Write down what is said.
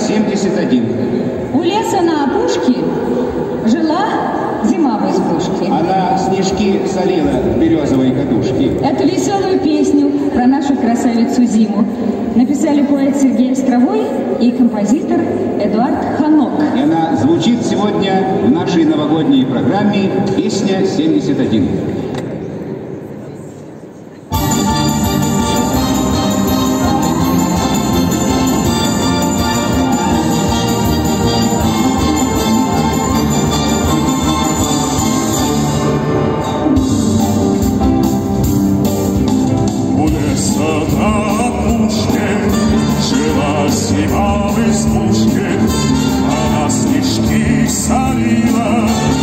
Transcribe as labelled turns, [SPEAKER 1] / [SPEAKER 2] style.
[SPEAKER 1] 71.
[SPEAKER 2] У леса на опушке жила зима в избушке.
[SPEAKER 1] Она снежки солила в березовой кадушке.
[SPEAKER 2] Эту веселую песню про нашу красавицу Зиму написали поэт Сергей Островой и композитор Эдуард Ханок.
[SPEAKER 1] И она звучит сегодня в нашей новогодней программе «Песня 71».
[SPEAKER 3] Зима в избушке, она снежки солила